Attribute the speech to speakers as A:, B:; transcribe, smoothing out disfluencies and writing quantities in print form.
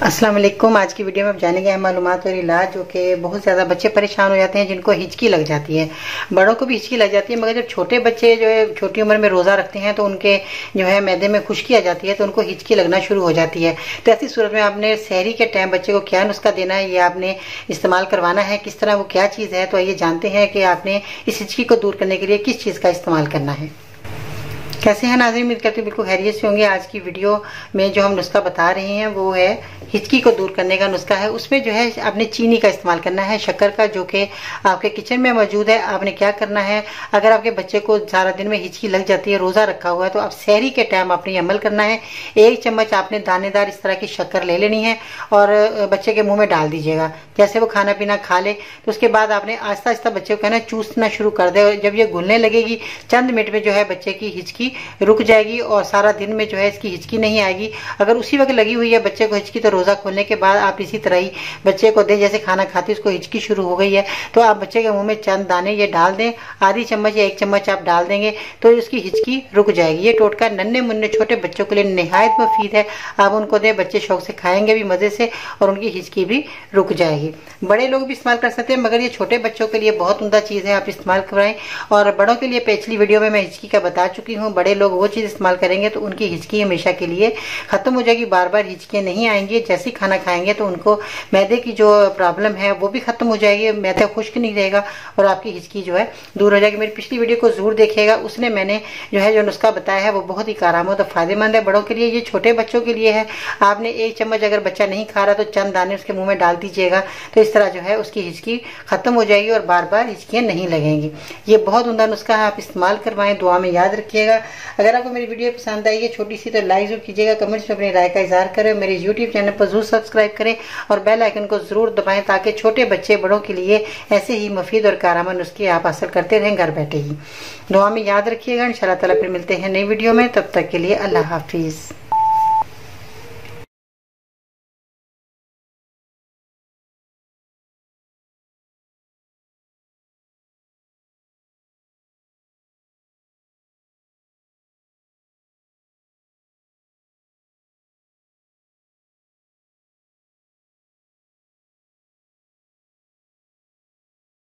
A: अस्सलाम वालेकुम। आज की वीडियो में आप जानेंगे मालूमात और इलाज जो कि बहुत ज़्यादा बच्चे परेशान हो जाते हैं, जिनको हिचकी लग जाती है। बड़ों को भी हिचकी लग जाती है, मगर जब छोटे बच्चे जो है छोटी उम्र में रोज़ा रखते हैं तो उनके जो है मैदे में खुश्की आ जाती है, तो उनको हिचकी लगना शुरू हो जाती है। तो ऐसी सूरत में आपने सहरी के टाइम बच्चे को क्या नुस्खा देना है, ये आपने इस्तेमाल करवाना है, किस तरह वो क्या चीज़ है। तो आइए जानते हैं कि आपने इस हिचकी को दूर करने के लिए किस चीज़ का इस्तेमाल करना है। कैसे हैं नाज़रीन, उम्मीद करती हूँ बिल्कुल खैरियत से होंगे। आज की वीडियो में जो हम नुस्खा बता रहे हैं वो है हिचकी को दूर करने का नुस्खा है। उसमें जो है आपने चीनी का इस्तेमाल करना है, शक्कर का, जो कि आपके किचन में मौजूद है। आपने क्या करना है, अगर आपके बच्चे को सारा दिन में हिचकी लग जाती है, रोज़ा रखा हुआ है, तो आप सहरी के टाइम आपने ये अमल करना है। 1 चम्मच आपने दानेदार इस तरह की शक्कर ले लेनी है और बच्चे के मुँह में डाल दीजिएगा। जैसे वो खाना पीना खा ले तो उसके बाद आपने आहिस्ता आहिस्ता बच्चे को कहना चूसना शुरू कर दे। जब ये घुलने लगेगी, चंद मिनट में जो है बच्चे की हिचकी रुक जाएगी और सारा दिन में जो है इसकी हिचकी नहीं आएगी। अगर उसी वक्त लगी हुई है बच्चे को हिचकी, तो रोज़ा खोलने के बाद आप इसी तरह ही बच्चे को दें। जैसे खाना खाते उसको हिचकी शुरू हो गई है तो आप बच्चे के मुंह में चंद दाने ये डाल दें, आधी चम्मच या 1 चम्मच आप डाल देंगे तो उसकी हिचकी रुक जाएगी। ये टोटका नन्हे मुन्ने छोटे बच्चों के लिए निहायत मुफीद है। आप उनको दें, बच्चे शौक से खाएंगे भी मज़े से और उनकी हिचकी भी रुक जाएगी। बड़े लोग भी इस्तेमाल कर सकते हैं, मगर ये छोटे बच्चों के लिए बहुत उम्दा चीज़ है, आप इस्तेमाल कराएं। और बड़ों के लिए पिछली वीडियो में मैं हिचकी का बता चुकी हूँ। बड़े लोग वो चीज़ इस्तेमाल करेंगे तो उनकी हिचकी हमेशा के लिए ख़त्म हो जाएगी, बार बार हिचकियाँ नहीं आएंगी। जैसे खाना खाएंगे तो उनको मैदे की जो प्रॉब्लम है वो भी ख़त्म हो जाएगी, मैदा खुश्क नहीं रहेगा और आपकी हिचकी जो है दूर हो जाएगी। मेरी पिछली वीडियो को ज़रूर देखिएगा, उसने मैंने जो है जो नुस्खा बताया है वो बहुत ही कारआमद और फ़ायदेमंद है बड़ों के लिए। ये छोटे बच्चों के लिए है। आपने 1 चम्मच अगर बच्चा नहीं खा रहा तो चंद दाने उसके मुँह में डाल दीजिएगा, तो इस तरह जो है उसकी हिचकी ख़त्म हो जाएगी और बार बार हिचकियाँ नहीं लगेंगी। ये बहुत उम्दा नुस्खा है, आप इस्तेमाल करवाएं, दुआ में याद रखिएगा। अगर आपको मेरी वीडियो पसंद आई है छोटी सी तो लाइक जरूर कीजिएगा, कमेंट्स में अपनी राय का इजहार करें। मेरे यूट्यूब चैनल पर जरूर सब्सक्राइब करें और बेल आइकन को जरूर दबाएं ताकि छोटे बच्चे बड़ों के लिए ऐसे ही मुफीद और कारआमद नुस्खे आप हासिल करते रहें घर बैठे ही। दुआ में याद रखिएगा। इंशाअल्लाह ताला फिर मिलते हैं नई वीडियो में, तब तक के लिए अल्लाह हाफिज़।